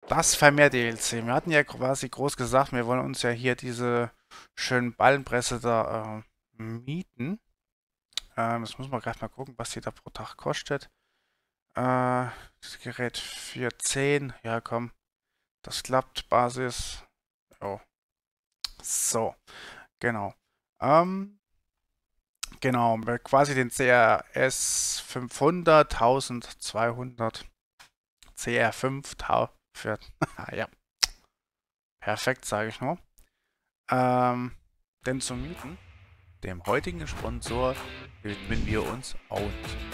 Das Vermehr-DLC. Wir hatten ja quasi groß gesagt, wir wollen uns ja hier diese schönen Ballenpresse da mieten. Das muss man gerade mal gucken, was die da pro Tag kostet. Das Gerät für 10. Ja, komm, das klappt. Basis. Oh. So, genau. Ähm, genau, quasi den CRS 500, 1200, CR5 für. Ja, perfekt, sage ich nur. Denn zum Mieten, dem heutigen Sponsor, widmen wir uns Owned.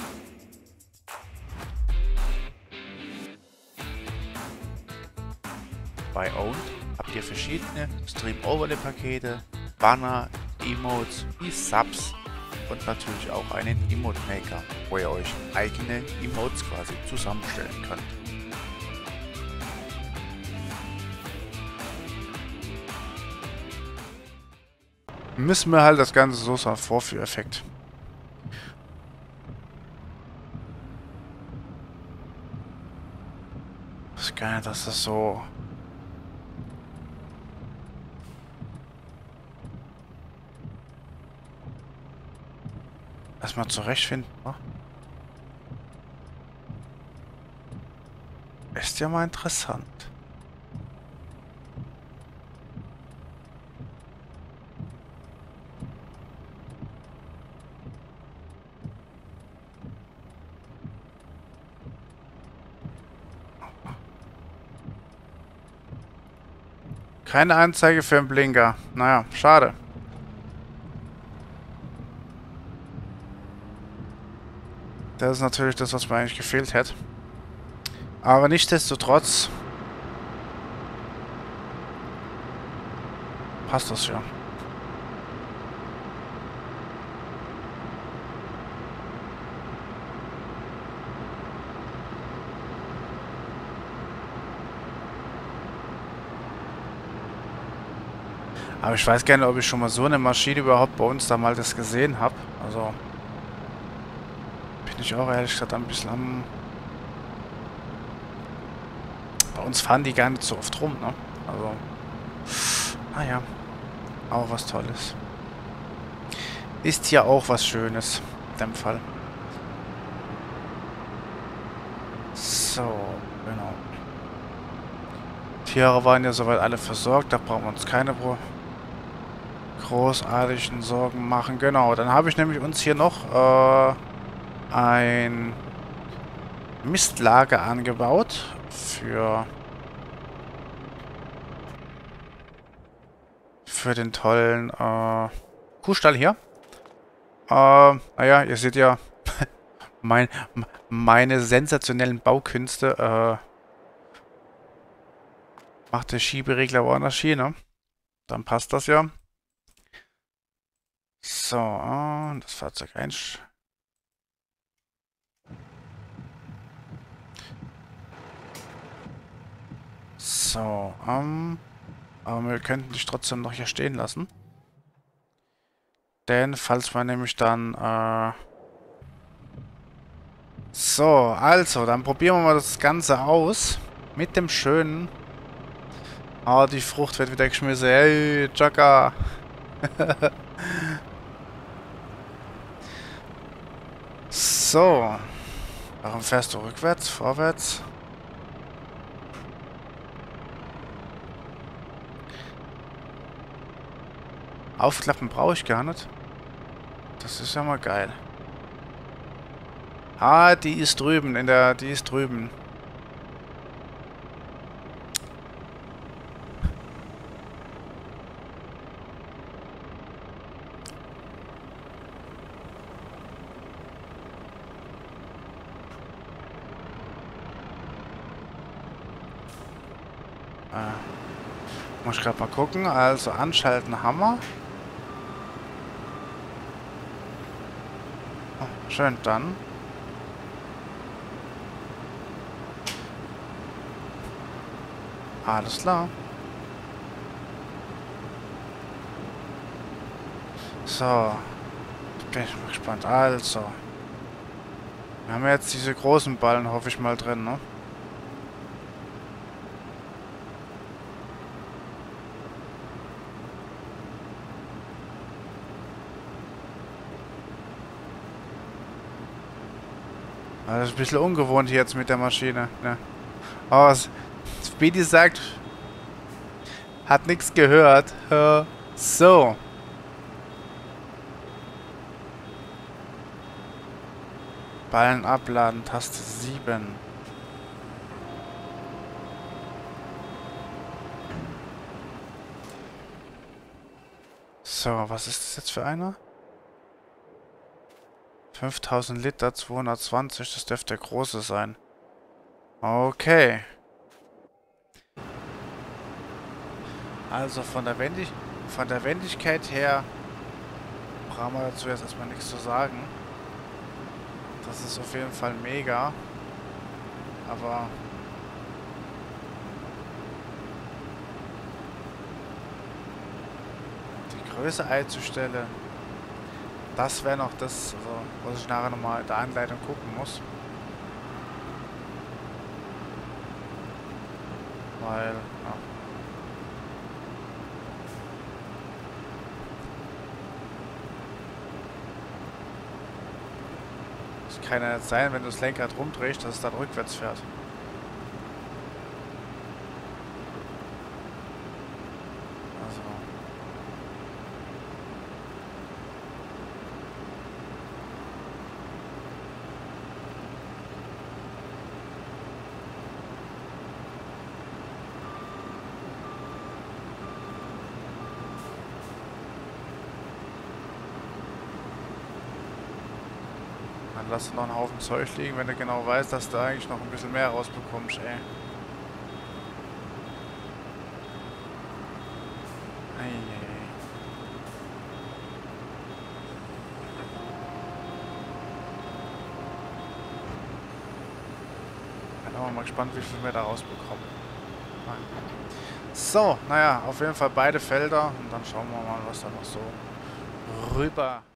Bei Owned habt ihr verschiedene Stream-Overlay-Pakete, Banner, Emotes wie Subs und natürlich auch einen Emote-Maker, wo ihr euch eigene Emotes quasi zusammenstellen könnt. Müssen wir halt das Ganze so ein Vorführeffekt. Das ist geil, dass das so... Erstmal zurechtfinden, wa? Ist ja mal interessant. Keine Anzeige für einen Blinker. Naja, schade. Das ist natürlich das, was mir eigentlich gefehlt hätte. Aber nichtsdestotrotz passt das ja. Aber ich weiß gerne, ob ich schon mal so eine Maschine überhaupt bei uns da mal das gesehen habe. Also bin ich auch ehrlich gesagt ein bisschen am... Bei uns fahren die gar nicht so oft rum, ne? Also, naja, auch was Tolles. Ist hier auch was Schönes, in dem Fall. So, genau. Tiere waren ja soweit alle versorgt, da brauchen wir uns keine großartigen Sorgen machen. Genau, dann habe ich nämlich uns hier noch ein Mistlager angebaut für den tollen Kuhstall hier. Naja, ihr seht ja mein, meine sensationellen Baukünste. Macht der Schieberegler woanders Ski, ne? Dann passt das ja. So, das Fahrzeug einsch... So, aber wir könnten dich trotzdem noch hier stehen lassen. Denn falls wir nämlich dann, so, also, dann probieren wir mal das Ganze aus. Mit dem schönen... Ah, die Frucht wird wieder geschmissen. Hey, Chaka. So. Warum fährst du rückwärts, vorwärts? Aufklappen brauche ich gar nicht. Das ist ja mal geil. Ah, die ist drüben, die ist drüben. Muss ich gerade mal gucken. Also anschalten haben wir. Oh, schön, dann. Alles klar. So. Bin ich mal gespannt. Also. Wir haben jetzt diese großen Ballen, hoffe ich mal, drin, ne? Das ist ein bisschen ungewohnt hier jetzt mit der Maschine. Ne? Aber Speedy sagt, hat nichts gehört. So. Ballen abladen, Taste 7. So, was ist das jetzt für einer? 5000 Liter, 220, das dürfte der große sein. Okay. Also von der Wendigkeit her brauchen wir dazu jetzt erstmal nichts zu sagen. Das ist auf jeden Fall mega. Aber die Größe einzustellen, das wäre noch das, also, was ich nachher nochmal in der Anleitung gucken muss. Weil, ja. Es kann ja nicht sein, wenn du das Lenkrad rumdrehst, dass es dann rückwärts fährt. Also. Dann lass du noch einen Haufen Zeug liegen, wenn du genau weißt, dass du eigentlich noch ein bisschen mehr rausbekommst, ey. Eieiei. Bin auch mal gespannt, wie viel wir da rausbekommen. So, naja, auf jeden Fall beide Felder und dann schauen wir mal, was da noch so rüber